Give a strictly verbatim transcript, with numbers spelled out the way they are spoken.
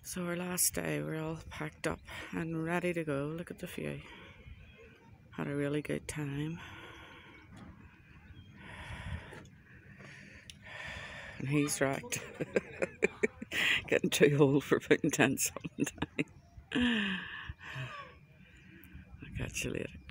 So our last day, we're all packed up and ready to go. Look at the view. Had a really good time. And he's wrecked. Getting too old for putting tents on time. I'll catch you later.